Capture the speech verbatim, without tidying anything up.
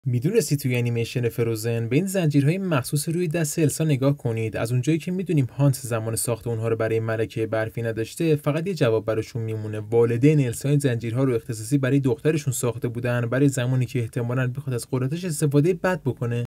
میدونستی توی انیمیشن فروزن به این زنجیرهای مخصوص روی دست السا نگاه کنید؟ از اونجایی که میدونیم هانس زمان ساخت اونها رو برای ملکه برفی نداشته، فقط یه جواب براشون میمونه. والدین السا این زنجیرها رو اختصاصی برای دخترشون ساخته بودن، برای زمانی که احتمالاً بخواد از قدرتش استفاده بد بکنه.